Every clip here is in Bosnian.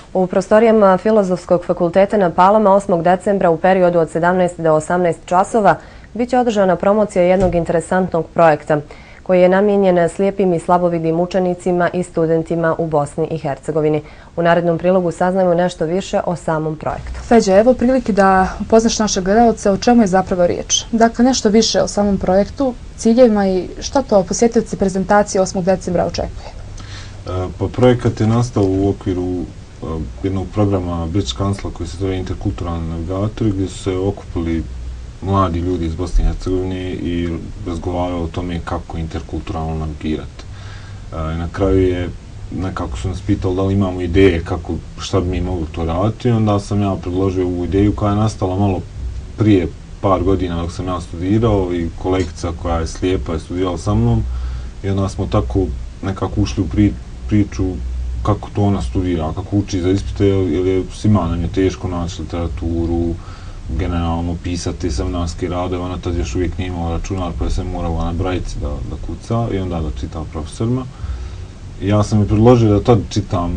U prostorijama Filozofskog fakulteta na Palama 8. decembra u periodu od 17 do 18 časova bit će održana promocija jednog interesantnog projekta koji je namijenjen slijepim i slabovidnim učenicima i studentima u Bosni i Hercegovini. U narednom prilogu saznajemo nešto više o samom projektu. Feđa, evo prilike da upoznaš naše gledalce o čemu je zapravo riječ. Dakle, nešto više o samom projektu, ciljevima i šta to posjetioci prezentacije 8. decembra očekuje. Pa projekat je nastao u okviru jednog programa British Councila koji se zove Interkulturalni navigatori, gdje su se okupili mladi ljudi iz Bosne i Hercegovine i razgovarali o tome kako interkulturalno navigirati. Na kraju je nekako su nas pitali da li imamo ideje šta bi mi mogli to raditi, i onda sam ja predložio ovu ideju koja je nastala malo prije par godina dok sam ja studirao, i kolegica koja je slijepa je studirala sa mnom, i onda smo tako nekako ušli u priču kako to ona studira, kako uči za ispite, jer je svima nam je teško naći literaturu, generalno pisati seminarske radove. Ona tad još uvijek nije imala računar, pa je sve morala na brajici da kuca i onda da čita profesorima. Ja sam mi predložio da tad čitam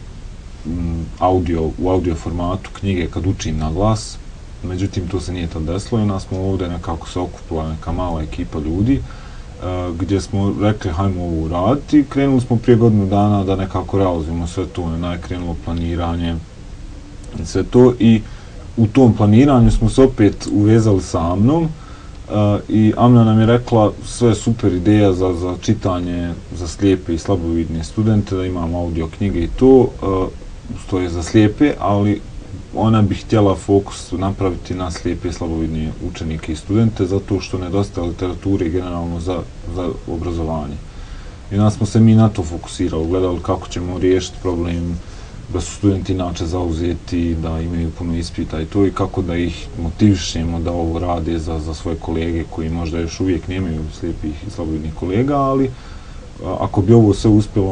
u audio formatu knjige kad učim na glas, međutim to se nije tad desilo, i onda smo ovdje nekako se okupila neka mala ekipa ljudi gdje smo rekli hajmo ovo uraditi. Krenuli smo prije godinu dana da nekako realizujemo sve to, krenulo planiranje i sve to, i u tom planiranju smo se opet uvezali sa Amnom, i Amna nam je rekla sve super ideja za čitanje za slijepe i slabovidne studente, da imamo audio knjige i to je za slijepe, ali ona bi htjela fokus napraviti na slijepe i slabovidne učenike i studente, zato što nedostaje literature generalno za obrazovanje. I onda smo se mi na to fokusirali, gledali kako ćemo riješiti problem da su studenti inače zauzeti, da imaju puno ispita i to, i kako da ih motivišemo da ovo rade za svoje kolege koji možda još uvijek nemaju slijepih i slabovidnih kolega, ali ako bi ovo sve uspjelo,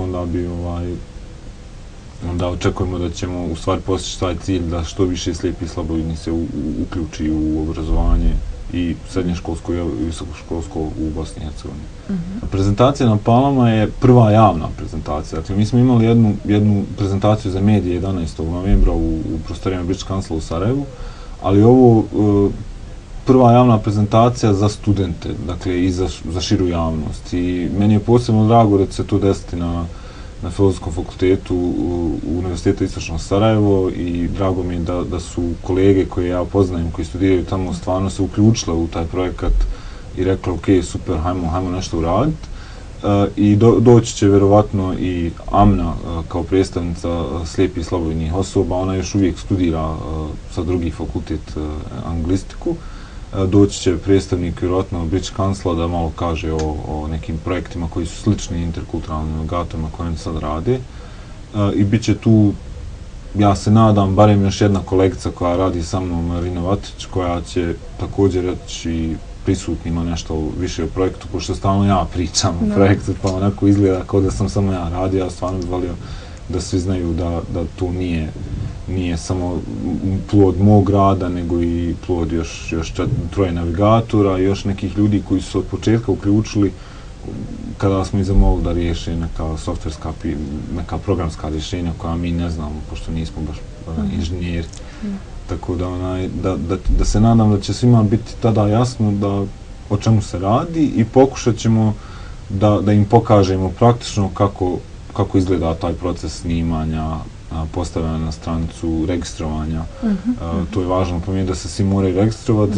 onda očekujemo da ćemo u stvari postići taj cilj da što više slijepi i slabovidni se uključi u obrazovanje i srednjoškolsko i visokoškolsko u Bosni i Hercegovini. Prezentacija na Palama je prva javna prezentacija. Dakle, mi smo imali jednu prezentaciju za medije 11. novembra u prostorijama British Councila u Sarajevu, ali ovo prva javna prezentacija za studente, dakle i za širu javnost. I meni je posebno drago da će se to desiti na Filozofskom fakultetu Univerziteta Istočno Sarajevo, i drago mi je da su kolege koje ja poznajem, koji studiraju tamo, stvarno se uključile u taj projekat i rekli ok, super, hajmo nešto uraditi. I doći će vjerovatno i Amna kao predstavnica slijepih i slabovidnih osoba. Ona još uvijek studira sa drugi fakultet anglistiku. Doći će predstavnik vjerojatno British Councila da malo kaže o nekim projektima koji su slični interkulturalnim navigatorima koje oni sad rade. I bit će tu, ja se nadam, barem još jedna kolegica koja radi sa mnom, Marina Vatić, koja će također reći prisutnima nešto više o projektu, pošto stalno ja pričam o projektu, pa onako izgleda kao da sam samo ja radio. Ja stvarno bih volio da svi znaju da to nije samo plod mog rada, nego i plod još troje navigatora i još nekih ljudi koji su se od početka uključili kada smo ih zamolili da riješe neka softverska, neka programska rješenja koja mi ne znamo, pošto nismo baš inženjeri. Tako da se nadam da će svima biti tada jasno o čemu se radi, i pokušat ćemo da im pokažemo praktično kako izgleda taj proces snimanja, postavljanja na stranicu, registrovanja. To je važno pomijeniti da se svi moraju registrovati,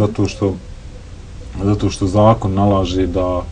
zato što zakon nalaže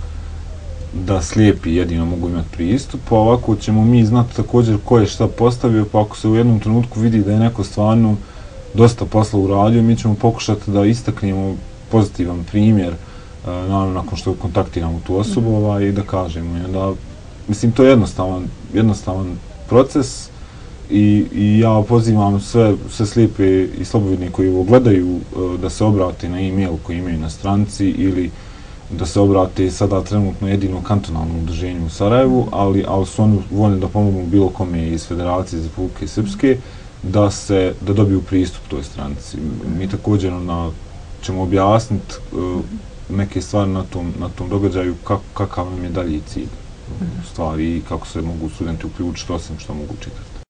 da slijepi jedino mogu imati pristup, pa ovako ćemo mi znati također ko je šta postavio, pa ako se u jednom trenutku vidi da je neko stvarno dosta posla uradio, mi ćemo pokušati da istaknemo pozitivan primjer, naravno nakon što kontaktiramo tu osobu, i da kažemo. Mislim, to je jednostavan proces, i ja pozivam sve slijepe i slabovidne koji ovo gledaju da se obrate na e-mail koji imaju na stranici, ili da se obrate sada trenutno jedino kantonalnom udruženju u Sarajevu, ali su oni voljni da pomognu bilo kome iz Federacije iz Republike Srpske da dobiju pristup toj stranici. Mi također ćemo objasniti neke stvari na tom događaju, kakav nam je dalji cilj stvari i kako se mogu studenti uključiti, osim što mogu čitati.